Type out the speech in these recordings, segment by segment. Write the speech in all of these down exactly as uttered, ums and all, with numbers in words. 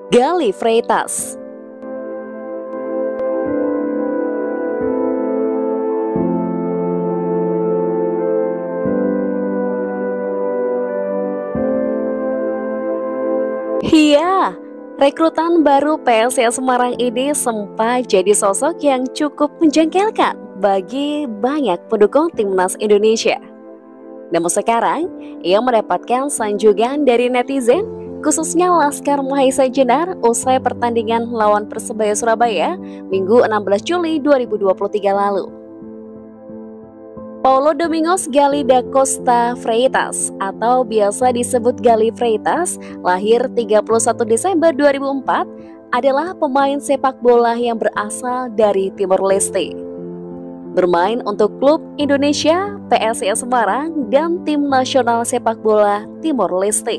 Gally Freitas. Iya, rekrutan baru P S I S Semarang ini sempat jadi sosok yang cukup menjengkelkan bagi banyak pendukung timnas Indonesia. Namun sekarang, ia mendapatkan sanjungan dari netizen, khususnya Laskar Mahesa Jenar usai pertandingan lawan Persebaya Surabaya Minggu enam belas Juli dua ribu dua puluh tiga lalu. Paulo Domingos Gally da Costa Freitas atau biasa disebut Gally Freitas, lahir tiga puluh satu Desember dua ribu empat, adalah pemain sepak bola yang berasal dari Timor Leste. Bermain untuk klub Indonesia, P S I S Semarang, dan tim nasional sepak bola Timor Leste.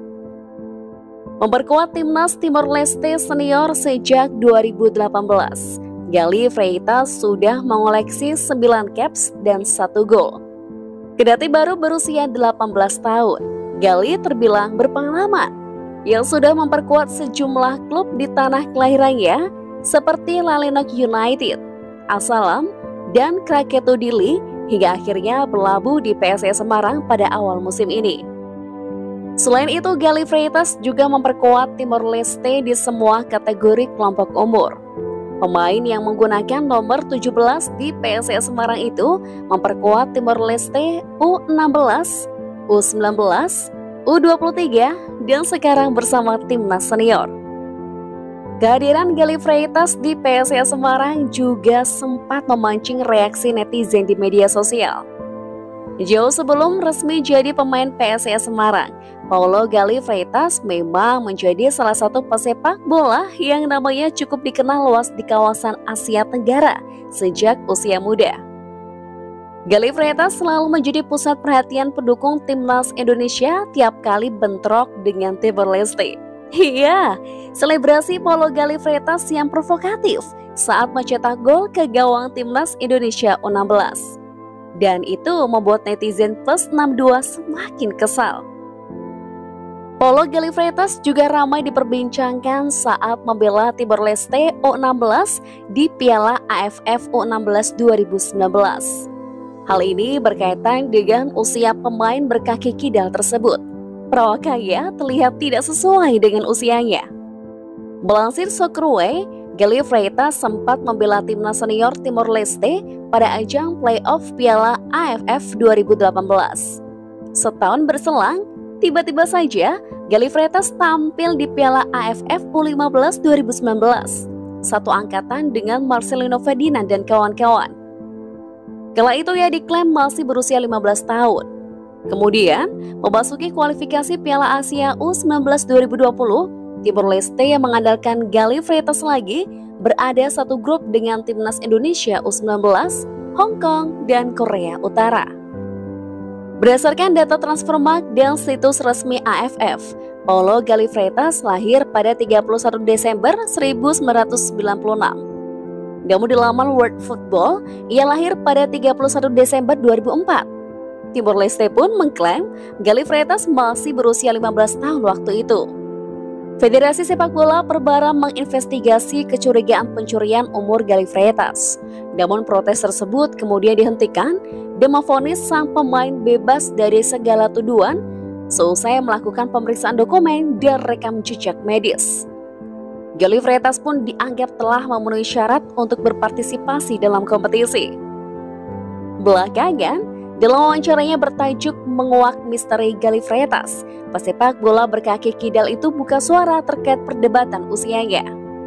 Memperkuat timnas Timor Leste senior sejak dua ribu delapan belas, Gally Freitas sudah mengoleksi sembilan caps dan satu gol. Kendati baru berusia delapan belas tahun, Gally terbilang berpengalaman yang sudah memperkuat sejumlah klub di tanah kelahirannya seperti Lalenok United, Asalam, dan Kraketo Dili hingga akhirnya berlabuh di P S I S Semarang pada awal musim ini. Selain itu, Gally Freitas juga memperkuat Timor Leste di semua kategori kelompok umur. Pemain yang menggunakan nomor tujuh belas di P S I S Semarang itu memperkuat Timor Leste U enam belas, U sembilan belas, U dua puluh tiga, dan sekarang bersama timnas senior. Kehadiran Gally Freitas di P S I S Semarang juga sempat memancing reaksi netizen di media sosial. Jauh sebelum resmi jadi pemain P S I S Semarang, Paulo Gally Freitas memang menjadi salah satu pesepak bola yang namanya cukup dikenal luas di kawasan Asia Tenggara sejak usia muda. Gally Freitas selalu menjadi pusat perhatian pendukung timnas Indonesia tiap kali bentrok dengan Timor Leste. Iya, selebrasi Paulo Gally Freitas yang provokatif saat mencetak gol ke gawang timnas Indonesia U enam belas. Dan itu membuat netizen plus enam puluh dua semakin kesal. Paulo Gally Freitas juga ramai diperbincangkan saat membela Timor Leste U enam belas di Piala A F F U enam belas dua ribu sembilan belas. Hal ini berkaitan dengan usia pemain berkaki kidal tersebut. Perawakannya terlihat tidak sesuai dengan usianya. Melansir Soccerway, Gally Freitas sempat membela timnas senior Timor Leste pada ajang playoff Piala A F F dua ribu delapan belas. Setahun berselang, tiba-tiba saja Gally Freitas tampil di Piala A F F U lima belas dua ribu sembilan belas, satu angkatan dengan Marcelino Ferdinand dan kawan-kawan. Kala itu ia diklaim masih berusia lima belas tahun. Kemudian, memasuki kualifikasi Piala Asia U sembilan belas dua ribu dua puluh, Timor Leste yang mengandalkan Gally Freitas lagi berada satu grup dengan timnas Indonesia U sembilan belas, Hong Kong, dan Korea Utara. Berdasarkan data Transfermarkt dan situs resmi A F F, Paulo Gally Freitas lahir pada tiga puluh satu Desember seribu sembilan ratus sembilan puluh enam. Namun di laman World Football, ia lahir pada tiga puluh satu Desember dua ribu empat. Timor Leste pun mengklaim Gally Freitas masih berusia lima belas tahun waktu itu. Federasi Sepak Bola Perbara menginvestigasi kecurigaan pencurian umur Gally Freitas. Namun protes tersebut kemudian dihentikan dan memvonis sang pemain bebas dari segala tuduhan seusai melakukan pemeriksaan dokumen dan rekam jejak medis. Gally Freitas pun dianggap telah memenuhi syarat untuk berpartisipasi dalam kompetisi. Belakangan, dalam wawancaranya bertajuk Menguak Misteri Gally Freitas, pesepak bola berkaki kidal itu buka suara terkait perdebatan usianya.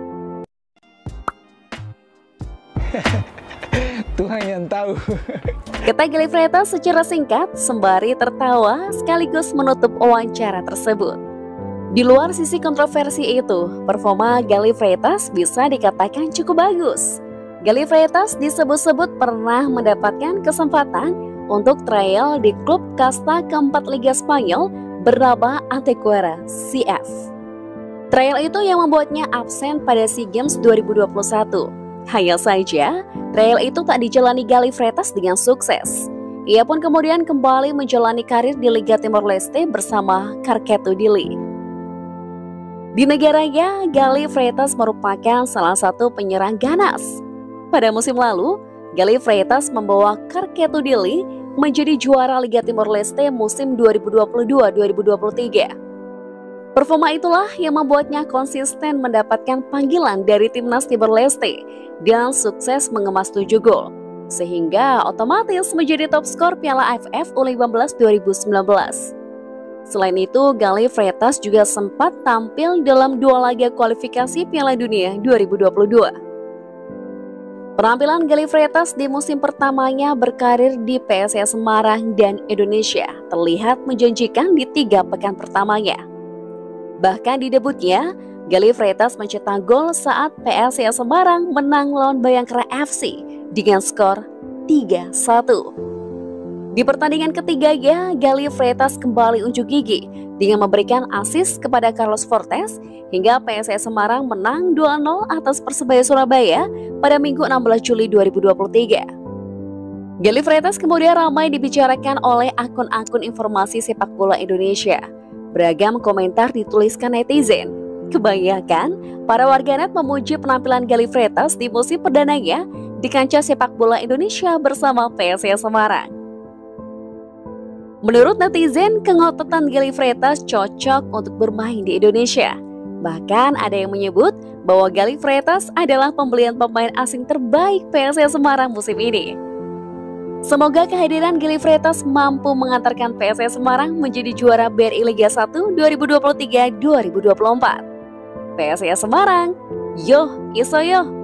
Tuhan yang tahu. Kata Gally Freitas secara singkat sembari tertawa sekaligus menutup wawancara tersebut. Di luar sisi kontroversi itu, performa Gally Freitas bisa dikatakan cukup bagus. Gally Freitas disebut-sebut pernah mendapatkan kesempatan untuk trial di klub kasta keempat Liga Spanyol bernama Antequera C F. Trial itu yang membuatnya absen pada SEA Games dua ribu dua puluh satu. Hanya saja, trial itu tak dijalani Gally Freitas dengan sukses. Ia pun kemudian kembali menjalani karir di Liga Timor Leste bersama Kraketo Dili. Di negaranya, Galih Freitas merupakan salah satu penyerang ganas. Pada musim lalu, Galih Freitas membawa Karketu Dili menjadi juara Liga Timor Leste musim dua ribu dua puluh dua dua ribu dua puluh tiga. Performa itulah yang membuatnya konsisten mendapatkan panggilan dari Timnas Timor Leste dan sukses mengemas tujuh gol, sehingga otomatis menjadi top skor Piala A F F U lima belas dua ribu sembilan belas. Selain itu, Galih Freitas juga sempat tampil dalam dua laga kualifikasi Piala Dunia dua ribu dua puluh dua. Penampilan Galih Freitas di musim pertamanya berkarir di P S I S Semarang dan Indonesia terlihat menjanjikan di tiga pekan pertamanya. Bahkan di debutnya, Galih Freitas mencetak gol saat P S I S Semarang menang lawan Bayangkara F C dengan skor tiga satu. Di pertandingan ketiganya, Galih Freitas kembali unjuk gigi dengan memberikan assist kepada Carlos Fortes hingga P S I S Semarang menang dua nol atas Persebaya Surabaya pada Minggu enam belas Juli dua ribu dua puluh tiga. Galih Freitas kemudian ramai dibicarakan oleh akun-akun informasi sepak bola Indonesia. Beragam komentar dituliskan netizen. Kebanyakan para warganet memuji penampilan Galih Freitas di musim perdananya di kancah sepak bola Indonesia bersama P S I S Semarang. Menurut netizen, kengototan Galih Freitas cocok untuk bermain di Indonesia. Bahkan ada yang menyebut bahwa Galih Freitas adalah pembelian pemain asing terbaik P S I S Semarang musim ini. Semoga kehadiran Galih Freitas mampu mengantarkan P S I S Semarang menjadi juara B R I Liga satu dua ribu dua puluh tiga dua ribu dua puluh empat. P S I S Semarang, yo iso yo!